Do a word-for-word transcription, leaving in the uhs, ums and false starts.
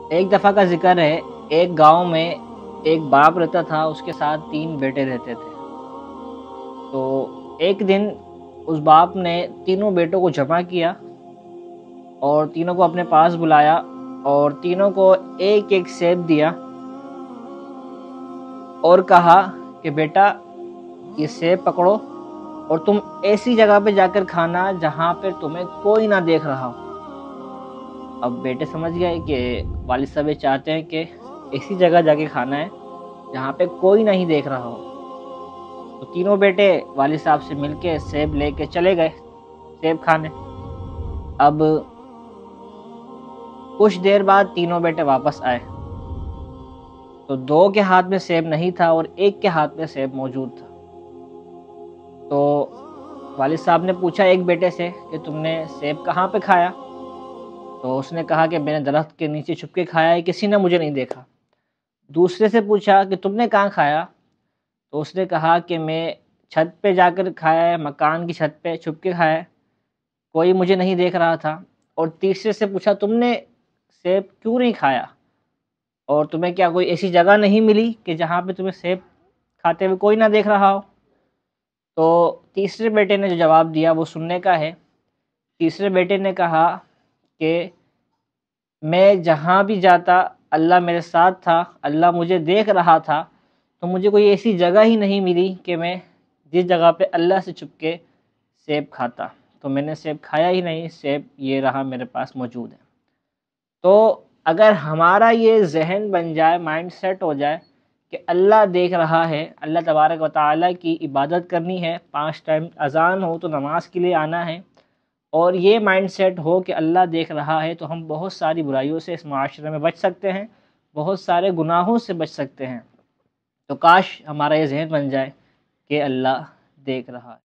ایک دفعہ کا ذکر ہے، ایک گاؤں میں ایک باپ رہتا تھا، اس کے ساتھ تین بیٹے رہتے تھے۔ تو ایک دن اس باپ نے تینوں بیٹوں کو جمع کیا اور تینوں کو اپنے پاس بلایا اور تینوں کو ایک ایک سیب دیا اور کہا کہ بیٹا یہ سیب پکڑو اور تم ایسی جگہ پہ جا کر کھانا جہاں پہ تمہیں کوئی نہ دیکھ رہا ہو۔ اب بیٹے سمجھ گئے کہ والد صاحب یہ چاہتے ہیں کہ ایسی جگہ جا کے کھانا ہے جہاں پہ کوئی نہیں دیکھ رہا ہو۔ تو تینوں بیٹے والد صاحب سے مل کے سیب لے کے چلے گئے سیب کھانے۔ اب کچھ دیر بعد تینوں بیٹے واپس آئے تو دو کے ہاتھ میں سیب نہیں تھا اور ایک کے ہاتھ میں سیب موجود تھا۔ تو والد صاحب نے پوچھا ایک بیٹے سے کہ تم نے سیب کہاں پہ کھایا؟ تو اس نے کہا کہ میں نے درخت کے نیچے چھپ کے کھایا ہے، کسی نے مجھے نہیں دیکھا۔ دوسرے سے پوچھا کہ تم نے کہاں کھایا؟ تو اس نے کہا کہ میں چھت پہ جا کر کھایا ہے، مکان کی چھت پہ چھپ کے کھایا ہے، کوئی مجھے نہیں دیکھ رہا تھا۔ اور تیسرے سے پوچھا تم نے سیب کیوں نہیں کھایا اور تمہیں کیا کوئی ایسی جگہ نہیں ملی کہ جہاں پہ تمہیں سیب کھاتے ہوئے کوئی نہ دیکھ رہا ہو؟ تو تیسرے بیٹے نے جو جواب دیا وہ سننے کا ہے۔ تیسرے بیٹے نے کہا کہ میں جہاں بھی جاتا اللہ میرے ساتھ تھا، اللہ مجھے دیکھ رہا تھا، تو مجھے کوئی ایسی جگہ ہی نہیں ملی کہ میں جس جگہ پہ اللہ سے چھپ کے سیب کھاتا، تو میں نے سیب کھایا ہی نہیں، سیب یہ رہا میرے پاس موجود ہے۔ تو اگر ہمارا یہ ذہن بن جائے، مائنڈ سیٹ ہو جائے کہ اللہ دیکھ رہا ہے، اللہ تبارک و تعالیٰ کی عبادت کرنی ہے، پانچ ٹائم اذان ہو تو نماز کے لیے آنا ہے، اور یہ مائنڈ سیٹ ہو کہ اللہ دیکھ رہا ہے، تو ہم بہت ساری برائیوں سے اس معاشرے میں بچ سکتے ہیں، بہت سارے گناہوں سے بچ سکتے ہیں۔ تو کاش ہمارا یہ ذہن بن جائے کہ اللہ دیکھ رہا ہے۔